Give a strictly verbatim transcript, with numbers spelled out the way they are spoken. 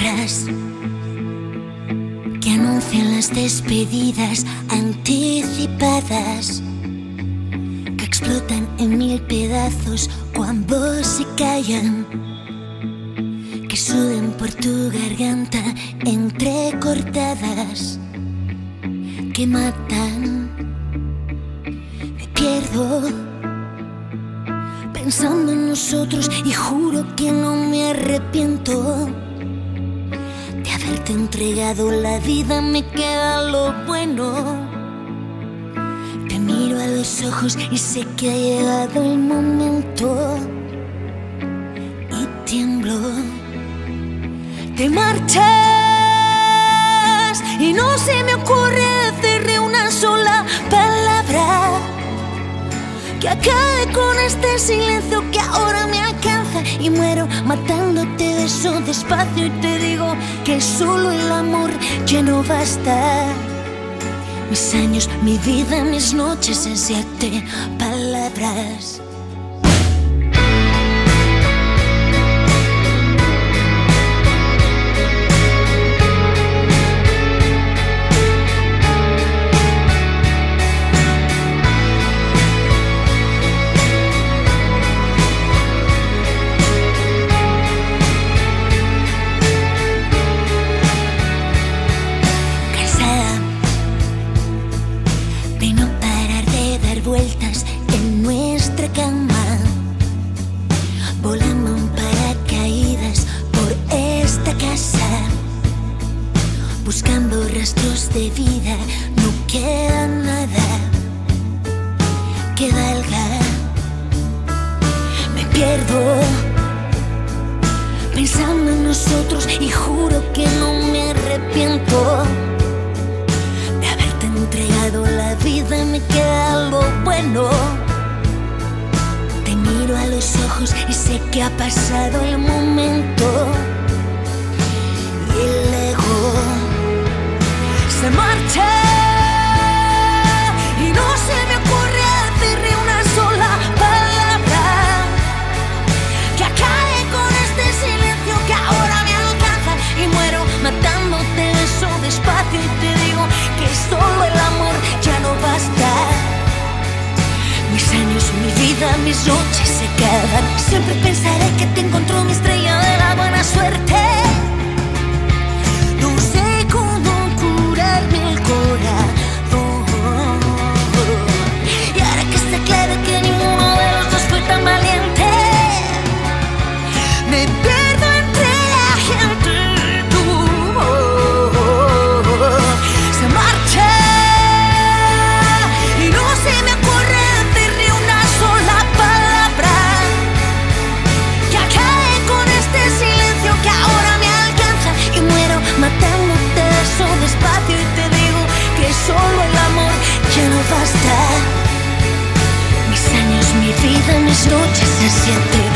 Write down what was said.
palabras que anuncian las despedidas anticipadas, que explotan en mil pedazos cuando se callan, que suben por tu garganta entrecortadas, que matan. Me pierdo pensando en nosotros y juro que no me arrepiento de haberte entregado la vida. Me queda lo bueno. Te miro a los ojos y sé que ha llegado el momento y tiemblo. Te marchas y no se me ocurre decirle una sola palabra que acabe con este silencio que ahora me alcanza, y muero matándote. Beso despacio y te digo que solo el amor ya no basta. Mis años, mi vida, mis noches en siete palabras. Vueltas en nuestra cama, volando en paracaídas por esta casa, buscando rastros de vida. No queda nada que valga. Me pierdo pensando en nosotros y juro que no me arrepiento de haberte entregado la vida. Me queda lo bueno. Te miro a los ojos y sé que ha pasado el momento y el ego se marcha y no se me ocurre decirle una sola palabra que acabe con este silencio que ahora me alcanza, y muero matándote. Beso despacio y te digo que solo el amor ya no basta. Mis años, mi vida, mis noches se quedan. Siempre pensaré que te encontró mi estrella de la buena suerte. No sé cómo curarme el corazón, y ahora que está claro que ninguno de los dos fue tan valiente, me pierdo entre la gente y tú. Se marcha y no se me ocurre decirle una sola palabra que acabe con este silencio que ahora me alcanza, y muero matándote. Eso despacio y te digo que solo el amor ya no basta. Mis años, mi vida, mis noches se sienten